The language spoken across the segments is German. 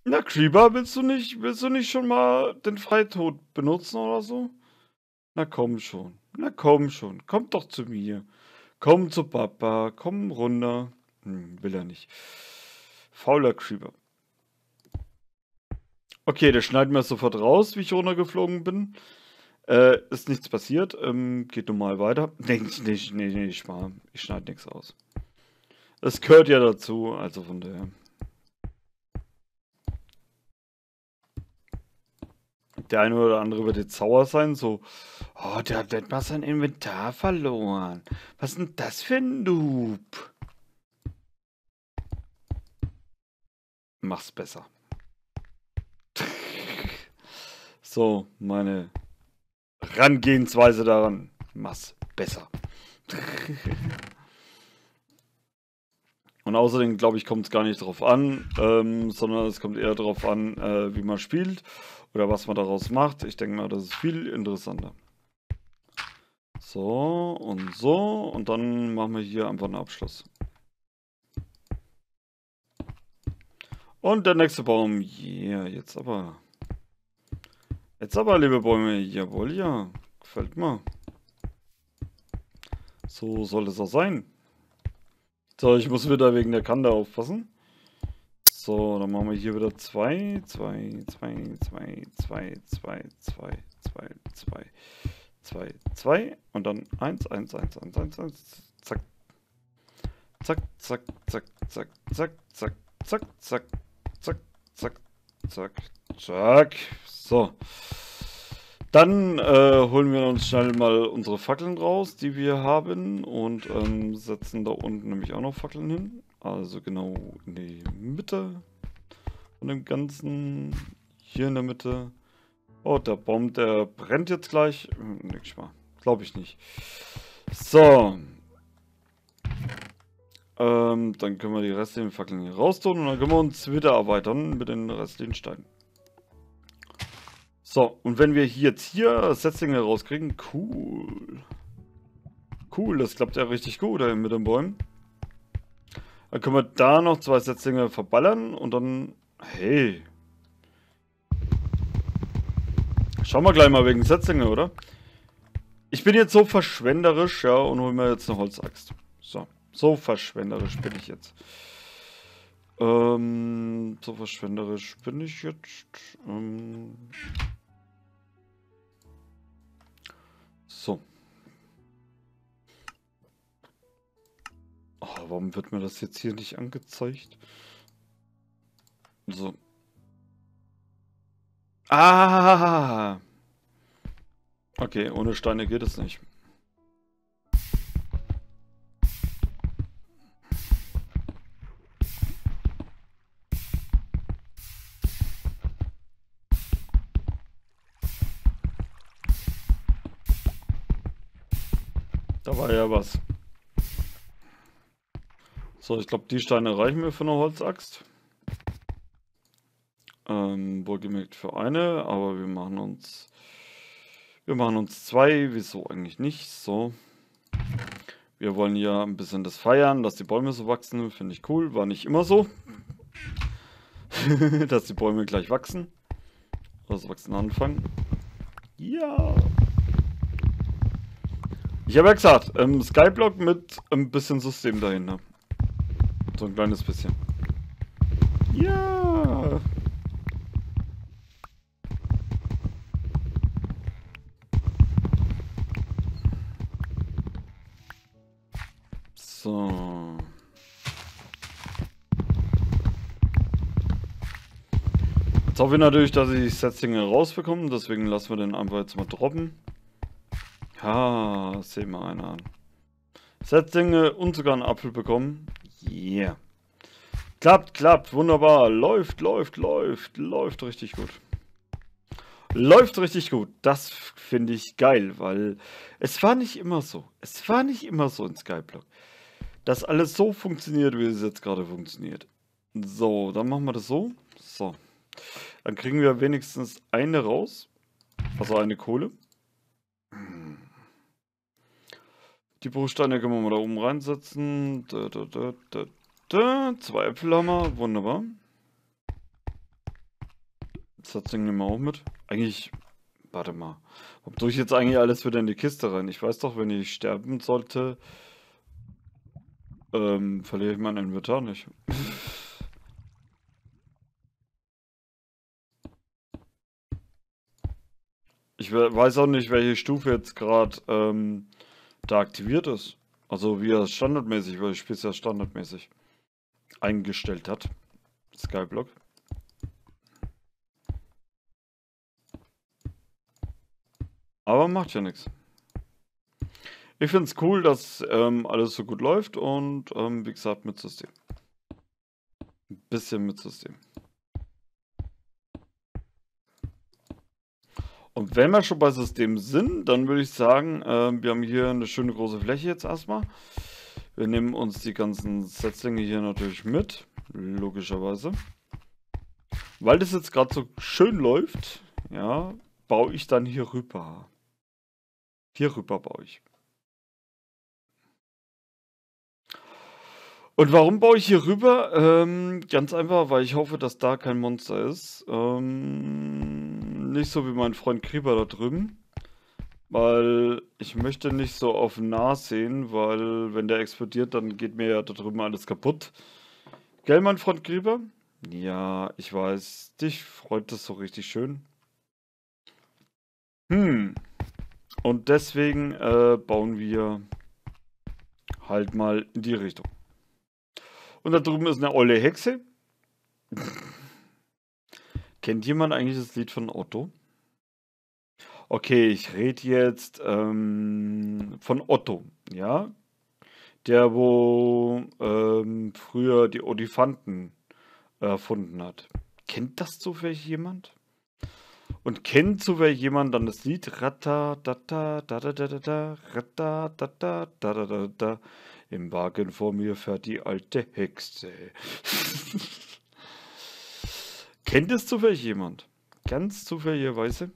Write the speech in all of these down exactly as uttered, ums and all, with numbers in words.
Na, Creeper, willst du nicht, willst du nicht schon mal den Freitod benutzen oder so? Na komm schon. Na komm schon. Komm doch zu mir. Komm zu Papa. Komm runter. Hm, will er nicht. Fauler Creeper. Okay, der schneidet mir sofort raus, wie ich runtergeflogen bin. Äh, ist nichts passiert. Ähm, geht normal weiter. Nee, nee, nee, nee, ich, mal. Ich schneide nichts aus. Das gehört ja dazu, also von daher. Der eine oder andere wird jetzt sauer sein, so, oh, der hat nicht mal sein Inventar verloren. Was ist denn das für ein Noob? Mach's besser. So, meine Herangehensweise daran. Mach's besser. Und außerdem, glaube ich, kommt es gar nicht drauf an, ähm, sondern es kommt eher darauf an, äh, wie man spielt oder was man daraus macht. Ich denke mal, das ist viel interessanter. So und so und dann machen wir hier einfach einen Abschluss. Und der nächste Baum. Yeah, jetzt aber. Jetzt aber, liebe Bäume. Jawohl, ja. Gefällt mir. So soll es auch sein. So, ich muss wieder wegen der Kante aufpassen. So, dann machen wir hier wieder zwei, zwei, zwei, zwei, zwei, zwei, zwei, zwei, zwei, zwei, zwei und dann eins, eins, eins, eins, eins, eins, zack. Zack, zack, zack, zack, zack, zack, zack, zack, zack, zack, zack, zack. So. Dann äh, holen wir uns schnell mal unsere Fackeln raus, die wir haben und ähm, setzen da unten nämlich auch noch Fackeln hin. Also genau in die Mitte von dem Ganzen. Hier in der Mitte. Oh, der Baum, der brennt jetzt gleich. Hm, nix mal. Glaube ich nicht. So. Ähm, dann können wir die restlichen Fackeln hier raus tun und dann können wir uns wieder erweitern mit den restlichen Steinen. So, und wenn wir hier jetzt hier Setzlinge rauskriegen, cool. Cool, das klappt ja richtig gut ey, mit den Bäumen. Dann können wir da noch zwei Setzlinge verballern und dann, hey. Schauen wir gleich mal wegen Setzlinge, oder? Ich bin jetzt so verschwenderisch, ja, und hol mir jetzt eine Holzaxt. So, so verschwenderisch bin ich jetzt. Ähm, so verschwenderisch bin ich jetzt. Ähm, so. Oh, warum wird mir das jetzt hier nicht angezeigt? So. Ah! Okay, ohne Steine geht es nicht. Da war ja was. So, ich glaube, die Steine reichen mir für eine Holzaxt. Ähm, wohlgemerkt für eine, aber wir machen uns... Wir machen uns zwei. Wieso eigentlich nicht? So. Wir wollen ja ein bisschen das feiern, dass die Bäume so wachsen. Finde ich cool. War nicht immer so. Dass die Bäume gleich wachsen. Das Wachsen anfangen. Ja. Ich habe ja gesagt, ähm, Skyblock mit ein bisschen System dahinter. So ein kleines bisschen. Ja. So. Jetzt hoffe ich natürlich, dass ich Setzlinge rausbekomme. Deswegen lassen wir den einfach jetzt mal droppen. Ja, sehen wir einer an. Setzlinge und sogar einen Apfel bekommen. Yeah. Klappt, klappt, wunderbar. Läuft, läuft, läuft, läuft richtig gut. Läuft richtig gut. Das finde ich geil, weil es war nicht immer so. Es war nicht immer so in Skyblock, dass alles so funktioniert, wie es jetzt gerade funktioniert. So, dann machen wir das so. So. Dann kriegen wir wenigstens eine raus. Also eine Kohle. Die Bruchsteine können wir mal da oben reinsetzen. Da, da, da, da, da. Zwei Äpfel haben wir. Wunderbar. Setzling nehmen wir auch mit. Eigentlich, warte mal. Ob tue ich jetzt eigentlich alles wieder in die Kiste rein? Ich weiß doch, wenn ich sterben sollte, ähm, verliere ich mein Inventar nicht. Ich we- weiß auch nicht, welche Stufe jetzt gerade ähm, da aktiviert ist. Also wie er es standardmäßig, weil ich spiele es ja standardmäßig eingestellt hat. Skyblock. Aber macht ja nichts. Ich finde es cool, dass ähm, alles so gut läuft und ähm, wie gesagt mit System. Ein bisschen mit System. Und wenn wir schon bei System sind, dann würde ich sagen, äh, wir haben hier eine schöne große Fläche jetzt erstmal. Wir nehmen uns die ganzen Setzlinge hier natürlich mit, logischerweise. Weil das jetzt gerade so schön läuft, ja, baue ich dann hier rüber. Hier rüber baue ich. Und warum baue ich hier rüber? Ähm, ganz einfach, weil ich hoffe, dass da kein Monster ist. Ähm, nicht so wie mein Freund Creeper da drüben. Weil ich möchte nicht so auf nah sehen, weil wenn der explodiert, dann geht mir ja da drüben alles kaputt. Gell, mein Freund Creeper? Ja, ich weiß. Dich freut das so richtig schön. Hm. Und deswegen äh, bauen wir halt mal in die Richtung. Und da drüben ist eine olle Hexe. Kennt jemand eigentlich das Lied von Otto? Okay, ich rede jetzt ähm, von Otto, ja? Der, wo ähm, früher die Olifanten erfunden hat. Kennt das zufällig jemand? Und kennt zufällig jemand dann das Lied Ratta da da da da da da da Ratta da da da da da da im Wagen vor mir fährt die alte Hexe. Kennt es zufällig jemand? Ganz zufälligerweise?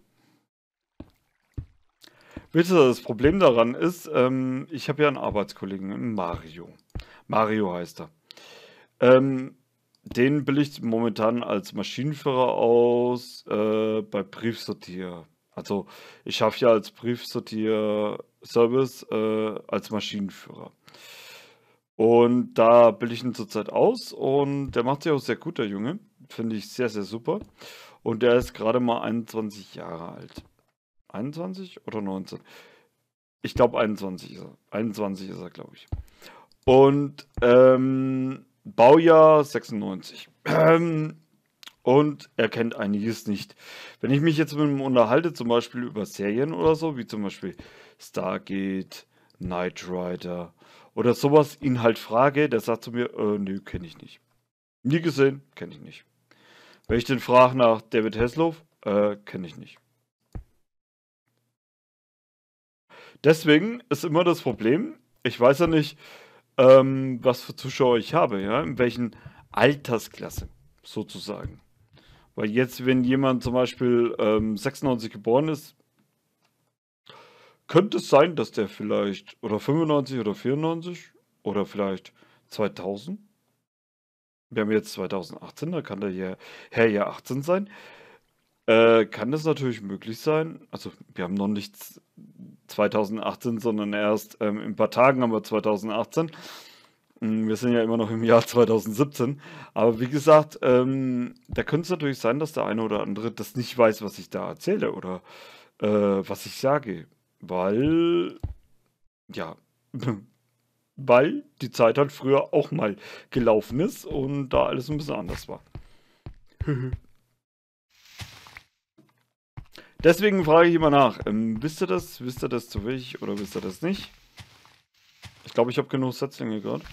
Bitte, das Problem daran ist, ähm, ich habe ja einen Arbeitskollegen, Mario. Mario heißt er. Ähm, den bilde ich momentan als Maschinenführer aus äh, bei Briefsortier. Also ich schaffe ja als Briefsortier-Service äh, als Maschinenführer. Und da bilde ich ihn zurzeit aus und der macht sich auch sehr gut, der Junge. Finde ich sehr, sehr super. Und der ist gerade mal einundzwanzig Jahre alt. einundzwanzig oder neunzehn? Ich glaube einundzwanzig ist er. einundzwanzig ist er, glaube ich. Und ähm, Baujahr sechsundneunzig. Ähm, und er kennt einiges nicht. Wenn ich mich jetzt mit ihm unterhalte, zum Beispiel über Serien oder so, wie zum Beispiel Stargate, Knight Rider oder sowas, ihn halt frage, der sagt zu mir, äh, nö, kenne ich nicht. Nie gesehen, kenne ich nicht. Wenn ich den frage nach David Hasselhoff, äh, kenne ich nicht. Deswegen ist immer das Problem, ich weiß ja nicht, ähm, was für Zuschauer ich habe, ja, in welchen Altersklasse sozusagen. Weil jetzt, wenn jemand zum Beispiel ähm, sechsundneunzig geboren ist, könnte es sein, dass der vielleicht, oder fünfundneunzig oder vierundneunzig oder vielleicht zweitausend. Wir haben jetzt zweitausendachtzehn, da kann der Herr, Herr ja achtzehn sein. Äh, kann das natürlich möglich sein? Also, wir haben noch nicht zweitausendachtzehn, sondern erst ähm, in ein paar Tagen haben wir zweitausendachtzehn. Mm, Wir sind ja immer noch im Jahr zweitausendsiebzehn. Aber wie gesagt, ähm, da könnte es natürlich sein, dass der eine oder andere das nicht weiß, was ich da erzähle oder äh, was ich sage. Weil, ja, weil die Zeit halt früher auch mal gelaufen ist und da alles ein bisschen anders war. Deswegen frage ich immer nach, ähm, wisst ihr das? Wisst ihr das zu wenig oder wisst ihr das nicht? Ich glaube, ich habe genug Setzlinge gerade.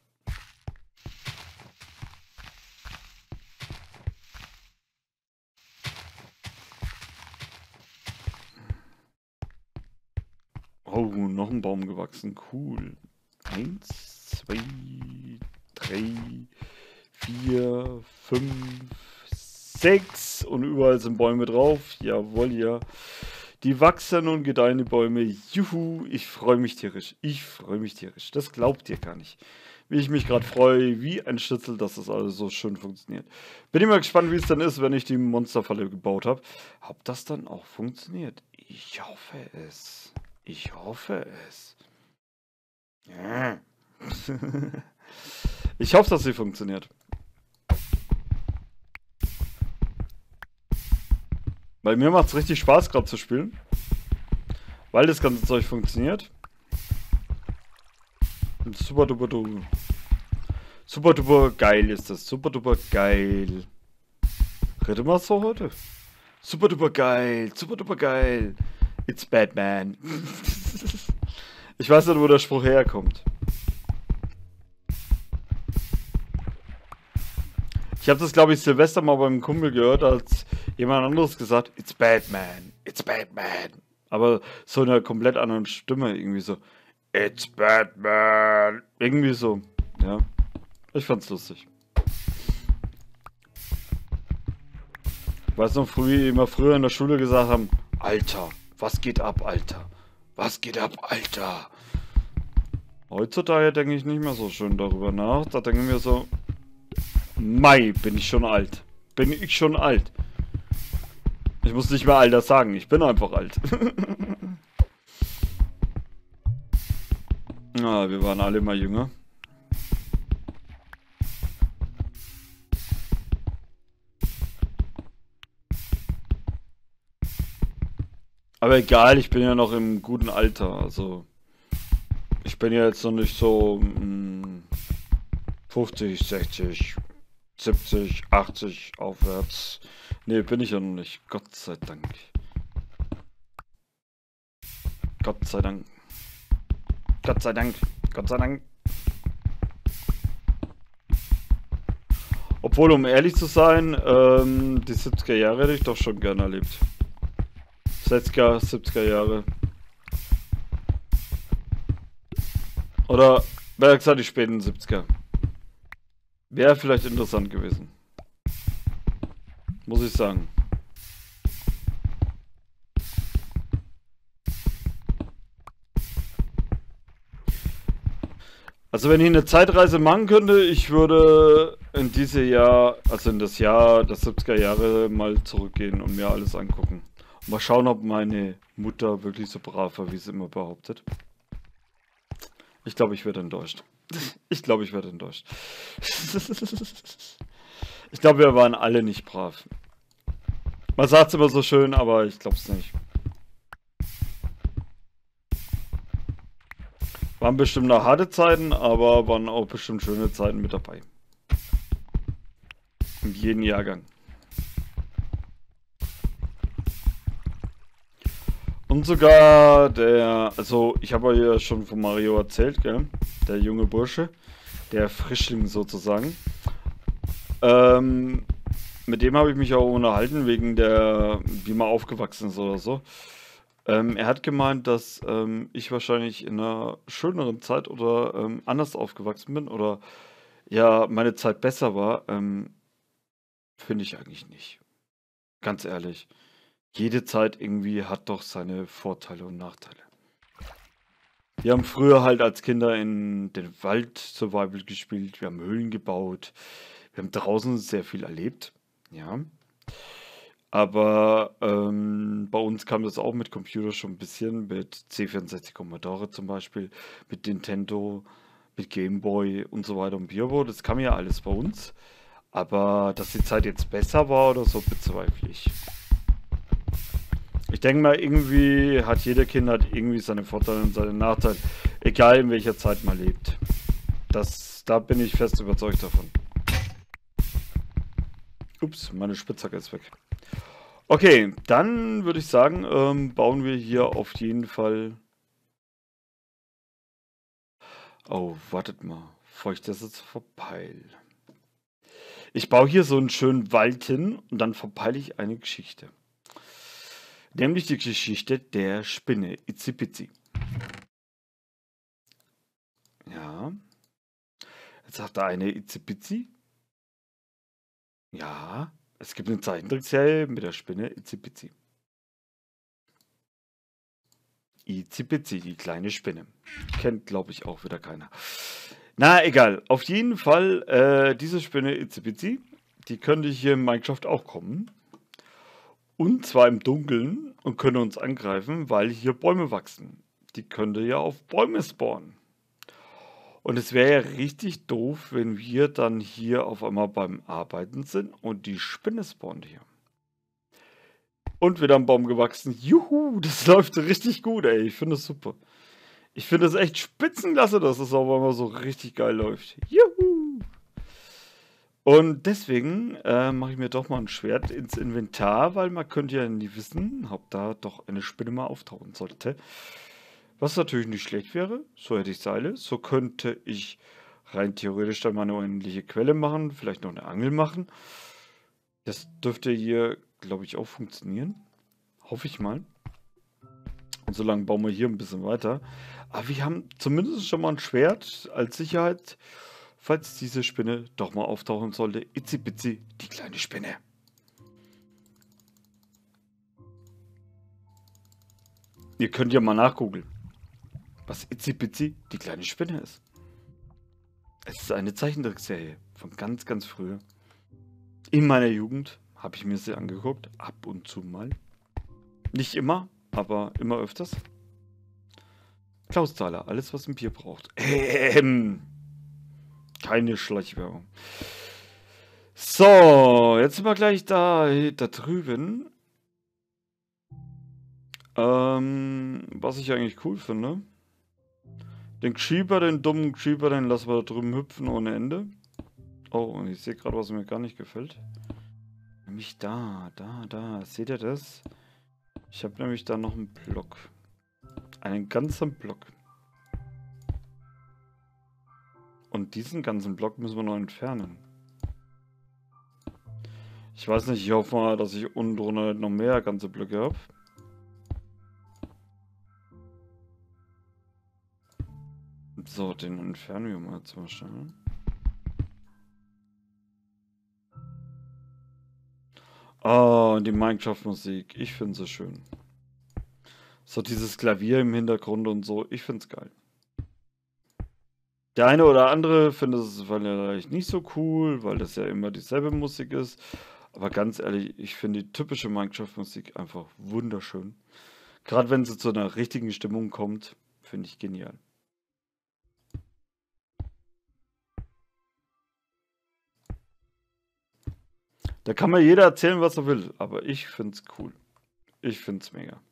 Oh, noch ein Baum gewachsen. Cool. Eins, zwei, drei, vier, fünf, sechs. Und überall sind Bäume drauf. Jawohl, ja. Die wachsen und gedeihen, die Bäume. Juhu, ich freue mich tierisch. Ich freue mich tierisch. Das glaubt ihr gar nicht. wie ich mich gerade freue, wie ein Schnitzel, dass das alles so schön funktioniert. Bin immer gespannt, wie es dann ist, wenn ich die Monsterfalle gebaut habe. Ob das dann auch funktioniert? Ich hoffe es. Ich hoffe es. Ja. Ich hoffe, dass sie funktioniert. Weil mir macht es richtig Spaß, gerade zu spielen. Weil das ganze Zeug funktioniert. Und super duper duper. Super duper geil ist das. Super duper geil. Rede mal so heute. Super duper geil. Super duper geil. It's Batman. Ich weiß nicht, wo der Spruch herkommt. Ich habe das, glaube ich, Silvester mal beim Kumpel gehört, als jemand anderes gesagt, It's Batman, it's Batman. Aber so in einer komplett anderen Stimme, irgendwie so, It's Batman. Irgendwie so, ja. Ich fand's lustig. Ich weiß noch, früh, immer früher in der Schule gesagt haben, Alter, was geht ab, Alter? Was geht ab, Alter? Heutzutage denke ich nicht mehr so schön darüber nach. Da denke ich mir so, Mai, bin ich schon alt. Bin ich schon alt. Ich muss nicht mehr Alter sagen, ich bin einfach alt. Ah, wir waren alle mal jünger. Aber egal, ich bin ja noch im guten Alter, also ich bin ja jetzt noch nicht so mh, fünfzig, sechzig, siebzig, achtzig aufwärts. Nee, bin ich ja noch nicht. Gott sei Dank. Gott sei Dank. Gott sei Dank. Gott sei Dank. Obwohl, um ehrlich zu sein, ähm, die siebziger Jahre hätte ich doch schon gerne erlebt. sechziger, siebziger Jahre. Oder, wer gesagt, die späten siebziger. Wäre vielleicht interessant gewesen. Muss ich sagen. Also wenn ich eine Zeitreise machen könnte, ich würde in dieses Jahr, also in das Jahr der siebziger Jahre mal zurückgehen und mir alles angucken. Und mal schauen, ob meine Mutter wirklich so brav war, wie sie immer behauptet. Ich glaube, ich werde enttäuscht. Ich glaube, ich werde enttäuscht. Ich glaube, wir waren alle nicht brav. Man sagt es immer so schön, aber ich glaube es nicht. Waren bestimmt noch harte Zeiten, aber waren auch bestimmt schöne Zeiten mit dabei. In jedem Jahrgang. Und sogar der, also ich habe ja schon von Mario erzählt, gell? Der junge Bursche, der Frischling sozusagen. Ähm, mit dem habe ich mich auch unterhalten, wegen der, wie man aufgewachsen ist oder so. Ähm, er hat gemeint, dass ähm, ich wahrscheinlich in einer schöneren Zeit oder ähm, anders aufgewachsen bin oder ja, meine Zeit besser war. Ähm, finde ich eigentlich nicht. Ganz ehrlich. Jede Zeit irgendwie hat doch seine Vorteile und Nachteile. Wir haben früher halt als Kinder in den Wald Survival gespielt, wir haben Höhlen gebaut, wir haben draußen sehr viel erlebt, ja. Aber ähm, bei uns kam das auch mit Computer schon ein bisschen, mit C vierundsechzig Commodore zum Beispiel, mit Nintendo, mit Game Boy und so weiter und Birbo. Das kam ja alles bei uns. Aber dass die Zeit jetzt besser war oder so, bezweifle ich. Ich denke mal, irgendwie hat jeder Kind hat irgendwie seine Vorteile und seine Nachteile, egal in welcher Zeit man lebt. Das, da bin ich fest überzeugt davon. Ups, meine Spitzhacke ist weg. Okay, dann würde ich sagen, ähm, bauen wir hier auf jeden Fall... Oh, wartet mal, bevor ich das jetzt verpeil. Ich baue hier so einen schönen Wald hin und dann verpeile ich eine Geschichte. Nämlich die Geschichte der Spinne Itzi-Pitzi. Ja. Jetzt sagt der eine Itzi-Pitzi. Ja, es gibt eine Zeichentrickserie mit der Spinne Itzi-Pitzi. Itzi-Pitzi, die kleine Spinne. Kennt, glaube ich, auch wieder keiner. Na, egal. Auf jeden Fall, äh, diese Spinne Itzibizi, die könnte hier in Minecraft auch kommen. Und zwar im Dunkeln und könnte uns angreifen, weil hier Bäume wachsen. Die könnte ja auf Bäume spawnen. Und es wäre ja richtig doof, wenn wir dann hier auf einmal beim Arbeiten sind und die Spinne spawnt hier. Und wieder am Baum gewachsen. Juhu, das läuft richtig gut, ey. Ich finde es super. Ich finde es echt spitzenklasse, dass es auf einmal so richtig geil läuft. Juhu! Und deswegen äh, mache ich mir doch mal ein Schwert ins Inventar, weil man könnte ja nie wissen, ob da doch eine Spinne mal auftauchen sollte. Was natürlich nicht schlecht wäre, so hätte ich Seile. So könnte ich rein theoretisch dann mal eine unendliche Quelle machen, vielleicht noch eine Angel machen. Das dürfte hier, glaube ich, auch funktionieren. Hoffe ich mal. Und solange bauen wir hier ein bisschen weiter. Aber wir haben zumindest schon mal ein Schwert als Sicherheit, falls diese Spinne doch mal auftauchen sollte. Itzi-bitzi, die kleine Spinne. Ihr könnt ja mal nachgoogeln, was Itzi-bitzi, die kleine Spinne ist. Es ist eine Zeichentrickserie von ganz, ganz früher. In meiner Jugend habe ich mir sie angeguckt, ab und zu mal. Nicht immer, aber immer öfters. Klaus Thaler, alles was ein Bier braucht. Ähm, keine Schleichwerbung. So, jetzt sind wir gleich da, da drüben. Ähm, was ich eigentlich cool finde. Den Creeper, den dummen Creeper, den lassen wir da drüben hüpfen ohne Ende. Oh, und ich sehe gerade, was mir gar nicht gefällt. Nämlich da, da, da. Seht ihr das? Ich habe nämlich da noch einen Block. Einen ganzen Block. Und diesen ganzen Block müssen wir noch entfernen. Ich weiß nicht, ich hoffe mal, dass ich unten drunter noch mehr ganze Blöcke habe. So, den entfernen wir mal zum Beispiel. Oh, die Minecraft-Musik. Ich finde sie schön. So dieses Klavier im Hintergrund und so. Ich finde es geil. Der eine oder andere findet es vielleicht nicht so cool, weil das ja immer dieselbe Musik ist. Aber ganz ehrlich, ich finde die typische Minecraft-Musik einfach wunderschön. Gerade wenn sie zu einer richtigen Stimmung kommt, finde ich genial. Da kann mir jeder erzählen, was er will, aber ich finde es cool. Ich finde es mega.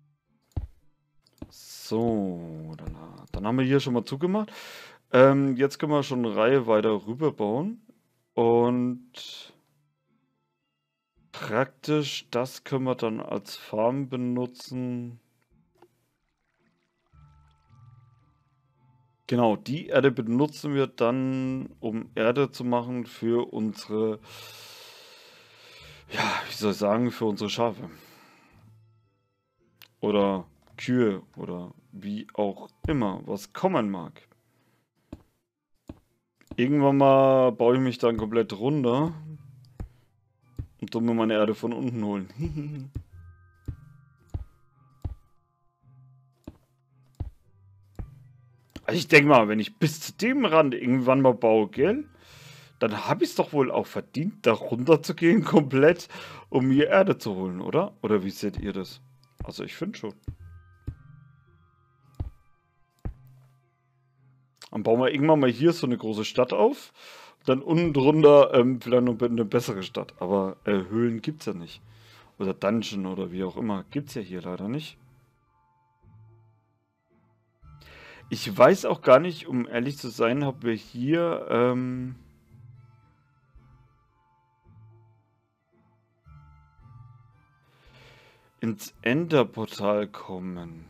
So, dann, dann haben wir hier schon mal zugemacht. Ähm, jetzt können wir schon eine Reihe weiter rüber bauen. Und praktisch, das können wir dann als Farm benutzen. Genau, die Erde benutzen wir dann, um Erde zu machen für unsere, ja, wie soll ich sagen, für unsere Schafe. Oder Kühe oder wie auch immer, was kommen mag. Irgendwann mal baue ich mich dann komplett runter und tu mir meine Erde von unten holen. Also ich denke mal, wenn ich bis zu dem Rand irgendwann mal baue, gell? Dann habe ich es doch wohl auch verdient, da runter zu gehen komplett, um mir Erde zu holen, oder? Oder wie seht ihr das? Also ich finde schon. Dann bauen wir irgendwann mal hier so eine große Stadt auf. Dann unten drunter ähm, vielleicht noch eine bessere Stadt. Aber äh, Höhlen gibt es ja nicht. Oder Dungeon oder wie auch immer. Gibt es ja hier leider nicht. Ich weiß auch gar nicht, um ehrlich zu sein, ob wir hier ähm, ins Enderportal kommen.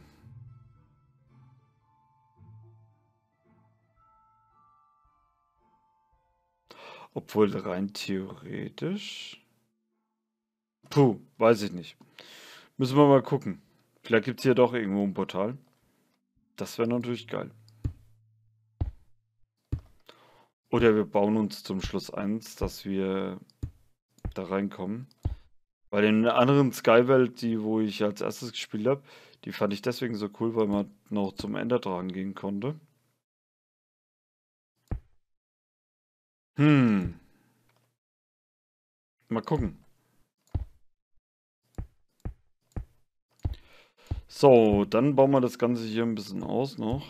Obwohl rein theoretisch... Puh, weiß ich nicht. Müssen wir mal gucken. Vielleicht gibt es hier doch irgendwo ein Portal. Das wäre natürlich geil. Oder wir bauen uns zum Schluss eins, dass wir da reinkommen. Weil in der anderen Skywelt, die wo ich als erstes gespielt habe, die fand ich deswegen so cool, weil man noch zum Enderdrachen gehen konnte. Hm. Mal gucken. So, dann bauen wir das Ganze hier ein bisschen aus noch.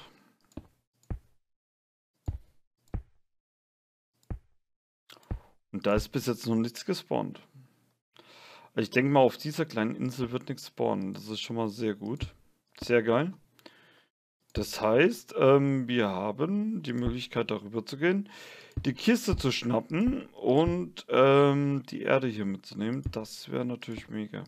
Und da ist bis jetzt noch nichts gespawnt. Ich denke mal, auf dieser kleinen Insel wird nichts spawnen. Das ist schon mal sehr gut. Sehr geil. Das heißt, ähm, wir haben die Möglichkeit, darüber zu gehen, die Kiste zu schnappen und ähm, die Erde hier mitzunehmen. Das wäre natürlich mega.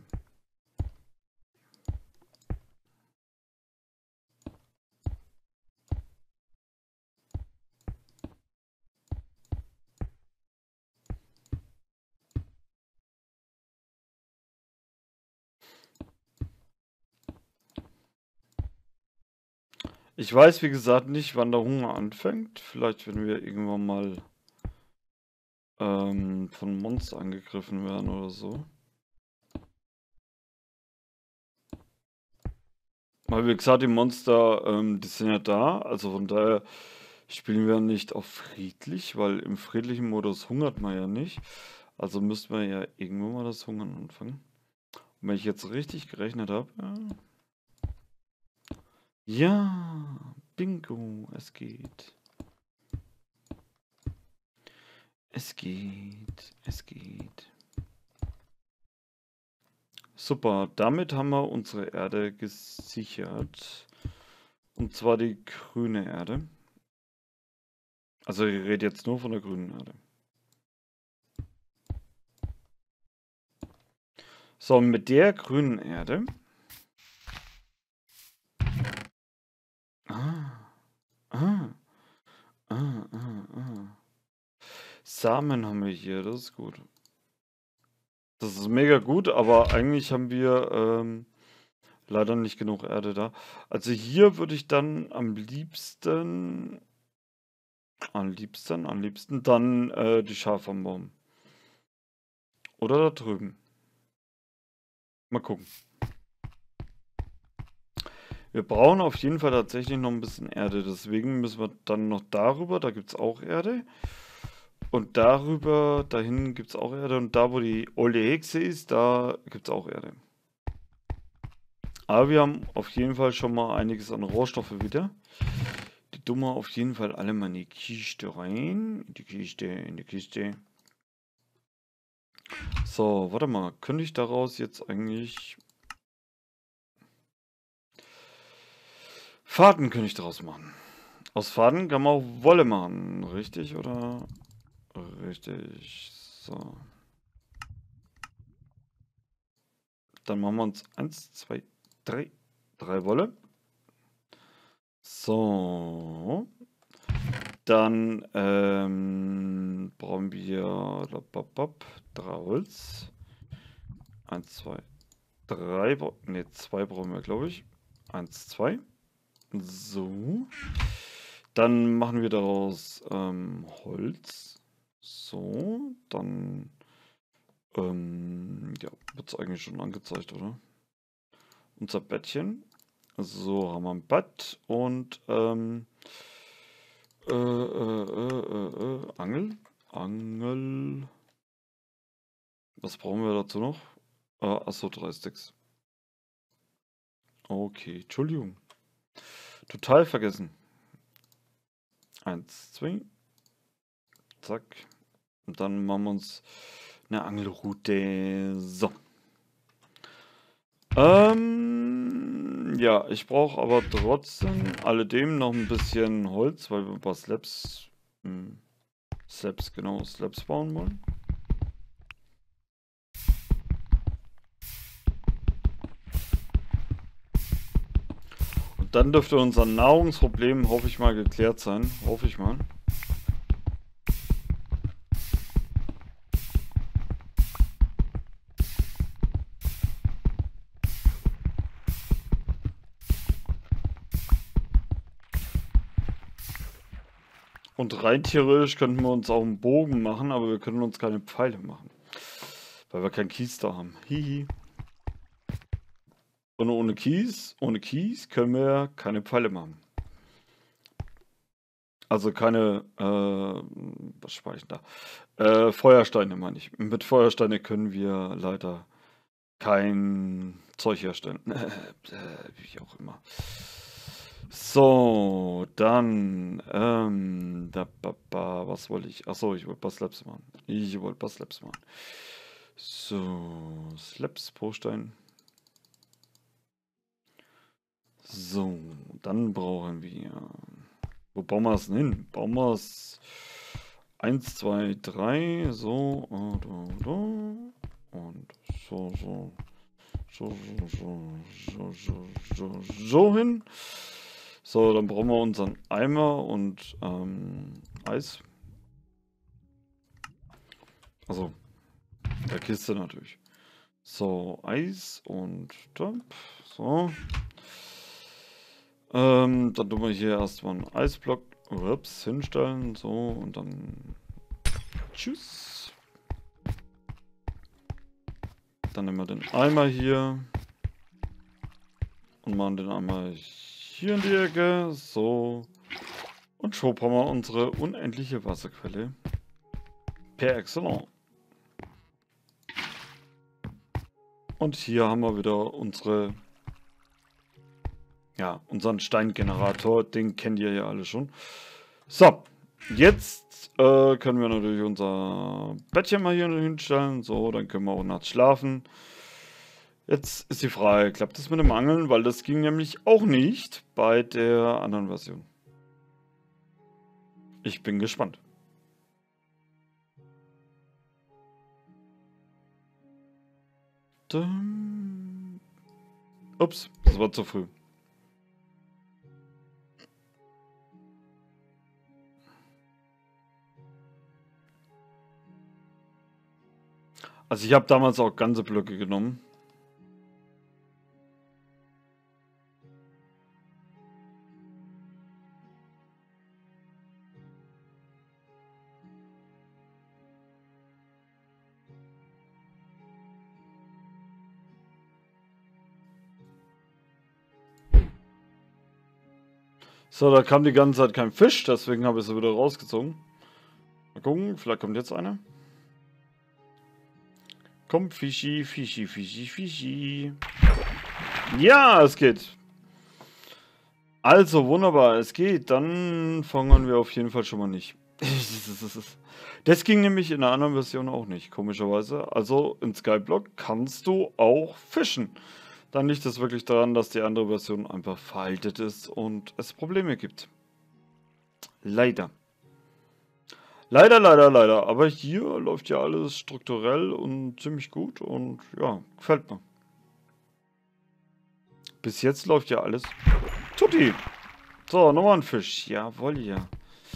Ich weiß, wie gesagt, nicht, wann der Hunger anfängt. Vielleicht, wenn wir irgendwann mal ähm, von Monster angegriffen werden oder so. Weil, wie gesagt, die Monster, ähm, die sind ja da. Also von daher spielen wir nicht auf friedlich, weil im friedlichen Modus hungert man ja nicht. Also müssten wir ja irgendwann mal das Hungern anfangen. Und wenn ich jetzt richtig gerechnet habe. Ja, ja, bingo, es geht. Es geht, es geht. Super, damit haben wir unsere Erde gesichert. Und zwar die grüne Erde. Also ich rede jetzt nur von der grünen Erde. So, mit der grünen Erde. Ah, ah, ah, ah, ah. Samen haben wir hier, das ist gut. Das ist mega gut, aber eigentlich haben wir ähm, leider nicht genug Erde da. Also hier würde ich dann am liebsten, am liebsten, am liebsten dann äh, die Schafe anbauen. Oder da drüben. Mal gucken. Wir brauchen auf jeden Fall tatsächlich noch ein bisschen Erde. Deswegen müssen wir dann noch darüber, da gibt es auch Erde. Und darüber, dahin gibt es auch Erde. Und da, wo die olle Hexe ist, da gibt es auch Erde. Aber wir haben auf jeden Fall schon mal einiges an Rohstoffe wieder. Die tun wir auf jeden Fall alle mal in die Kiste rein. In die Kiste, in die Kiste. So, warte mal. Könnte ich daraus jetzt eigentlich... Faden könnte ich daraus machen. Aus Faden kann man auch Wolle machen. Richtig, oder? Richtig. So. Dann machen wir uns eins, zwei, drei. Drei Wolle. So. Dann ähm, brauchen wir drei Holz. Eins, zwei, drei. Ne, zwei brauchen wir, glaube ich. Eins, zwei. So. Dann machen wir daraus ähm, Holz. So. Dann ähm, ja, wird es eigentlich schon angezeigt, oder? Unser Bettchen. So, haben wir ein Bett und ähm, äh, äh, äh, äh, Angel. Angel. Was brauchen wir dazu noch? Äh, achso, drei Sticks. Okay, Entschuldigung. Total vergessen. Eins, zwei. Zack. Und dann machen wir uns eine Angelrute. So. Ähm, ja, ich brauche aber trotzdem alledem noch ein bisschen Holz, weil wir ein paar Slabs, hm, Slabs, genau, Slabs bauen wollen. Und dann dürfte unser Nahrungsproblem, hoffe ich mal, geklärt sein. Hoffe ich mal. Und rein theoretisch könnten wir uns auch einen Bogen machen, aber wir können uns keine Pfeile machen. Weil wir keinen Kies da haben. Hihi. Und ohne Kies, ohne Kies können wir keine Pfeile machen. Also keine, äh, was spare ich denn da? Äh, Feuersteine meine ich. Mit Feuersteine können wir leider kein Zeug herstellen. Äh, wie auch immer. So, dann, ähm, da, ba, ba, was wollte ich? Achso, ich wollte Bass Labs machen. Ich wollte Bass Labs machen. So, Slabs pro Stein. So, dann brauchen wir. Wo bauen wir es denn hin? Bauen wir es eins, zwei, drei, so, und, und, und so, so, so, so, so, so, so, so hin. So, dann brauchen wir unseren Eimer und ähm, Eis. Also, der Kiste natürlich. So, Eis und Dump. So. Ähm, dann tun wir hier erstmal einen Eisblock ups, hinstellen. So, und dann. Tschüss. Dann nehmen wir den Eimer hier. Und machen den Eimer hier in die Ecke. So. Und schon haben wir unsere unendliche Wasserquelle. Per excellence. Und hier haben wir wieder unsere, ja, unseren Steingenerator. Den kennt ihr ja alle schon. So, jetzt äh, können wir natürlich unser Bettchen mal hier hinstellen. So, dann können wir auch nachts schlafen. Jetzt ist die Frage, klappt das mit dem Angeln? Weil das ging nämlich auch nicht bei der anderen Version. Ich bin gespannt. Ups, das war zu früh. Also ich habe damals auch ganze Blöcke genommen. So, da kam die ganze Zeit kein Fisch, deswegen habe ich sie wieder rausgezogen. Mal gucken, vielleicht kommt jetzt einer. Komm, Fischi, Fischi, Fischi, Fischi. Ja, es geht. Also, wunderbar, es geht. Dann fangen wir auf jeden Fall schon mal nicht. Das ging nämlich in der anderen Version auch nicht, komischerweise. Also, in Skyblock kannst du auch fischen. Dann liegt es wirklich daran, dass die andere Version einfach veraltet ist und es Probleme gibt. Leider. Leider, leider, leider. Aber hier läuft ja alles strukturell und ziemlich gut und ja, gefällt mir. Bis jetzt läuft ja alles tutti. So, nochmal ein Fisch. Jawohl, ja.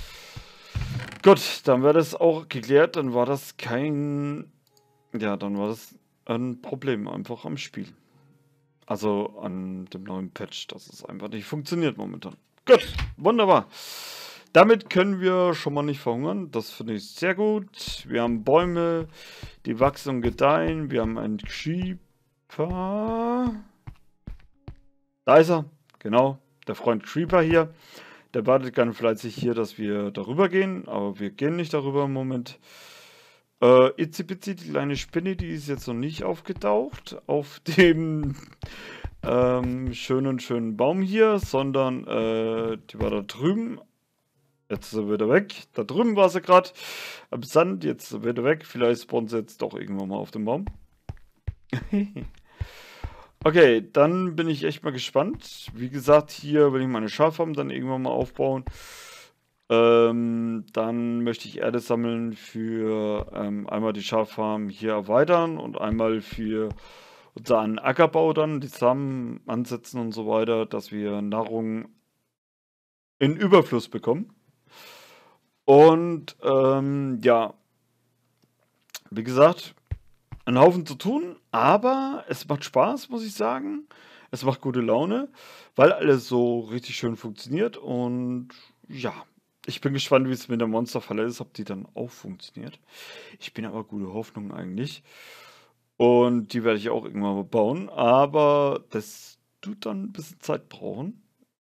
Gut, dann wäre das auch geklärt. Dann war das kein... Ja, dann war das ein Problem einfach am Spiel. Also an dem neuen Patch, dass es einfach nicht funktioniert momentan. Gut, wunderbar. Damit können wir schon mal nicht verhungern. Das finde ich sehr gut. Wir haben Bäume, die wachsen und gedeihen. Wir haben einen Creeper. Da ist er. Genau, der Freund Creeper hier. Der wartet ganz fleißig hier, dass wir darüber gehen. Aber wir gehen nicht darüber im Moment. Äh, Itzi-Bitzi, die kleine Spinne, die ist jetzt noch nicht aufgetaucht auf dem ähm, schönen, schönen Baum hier, sondern äh, die war da drüben. Jetzt ist sie wieder weg. Da drüben war sie gerade am Sand, jetzt ist sie wieder weg. Vielleicht spawnt sie jetzt doch irgendwann mal auf dem Baum. Okay, dann bin ich echt mal gespannt. Wie gesagt, hier will ich meine Schaffarm dann irgendwann mal aufbauen. Ähm, dann möchte ich Erde sammeln für ähm, einmal die Schaffarm hier erweitern und einmal für unseren Ackerbau dann, die Samen ansetzen und so weiter, dass wir Nahrung in Überfluss bekommen. Und ähm, ja, wie gesagt, ein Haufen zu tun, aber es macht Spaß, muss ich sagen. Es macht gute Laune, weil alles so richtig schön funktioniert und ja. Ich bin gespannt, wie es mit der Monsterfalle ist, ob die dann auch funktioniert. Ich bin aber gute Hoffnung eigentlich. Und die werde ich auch irgendwann mal bauen. Aber das tut dann ein bisschen Zeit brauchen,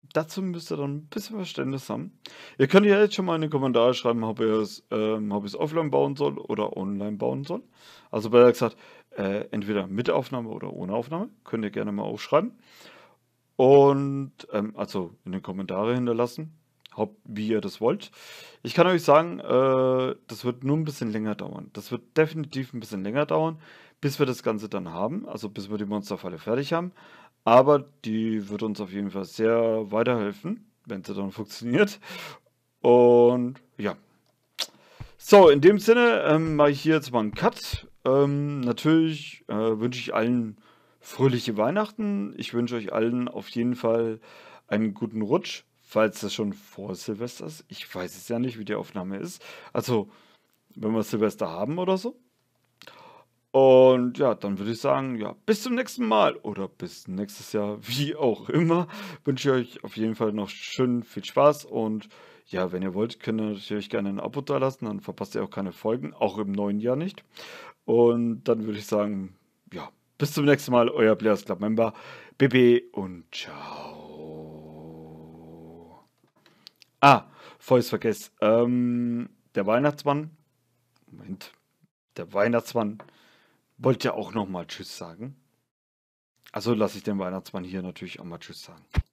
dazu müsst ihr dann ein bisschen Verständnis haben. Ihr könnt ja jetzt schon mal in die Kommentare schreiben, ob ihr es, ähm, ob ihr es offline bauen soll oder online bauen soll. Also besser gesagt, äh, entweder mit Aufnahme oder ohne Aufnahme. Könnt ihr gerne mal aufschreiben. Und ähm, also in den Kommentare hinterlassen, ob, wie ihr das wollt. Ich kann euch sagen, äh, das wird nur ein bisschen länger dauern. Das wird definitiv ein bisschen länger dauern, bis wir das Ganze dann haben. Also bis wir die Monsterfalle fertig haben. Aber die wird uns auf jeden Fall sehr weiterhelfen, wenn sie dann funktioniert. Und ja. So, in dem Sinne ähm, mache ich hier jetzt mal einen Cut. Ähm, natürlich äh, wünsche ich allen fröhliche Weihnachten. Ich wünsche euch allen auf jeden Fall einen guten Rutsch, falls das schon vor Silvester ist. Ich weiß es ja nicht, wie die Aufnahme ist. Also, wenn wir Silvester haben oder so. Und ja, dann würde ich sagen, ja, bis zum nächsten Mal oder bis nächstes Jahr, wie auch immer. Wünsche ich euch auf jeden Fall noch schön viel Spaß und ja, wenn ihr wollt, könnt ihr natürlich gerne ein Abo dalassen, dann verpasst ihr auch keine Folgen, auch im neuen Jahr nicht. Und dann würde ich sagen, ja, bis zum nächsten Mal, euer Players Club Member, B B und ciao. Ah, bevor ich es vergesse, ähm, der Weihnachtsmann, Moment, der Weihnachtsmann wollte ja auch nochmal Tschüss sagen. Also lasse ich den Weihnachtsmann hier natürlich auch mal Tschüss sagen.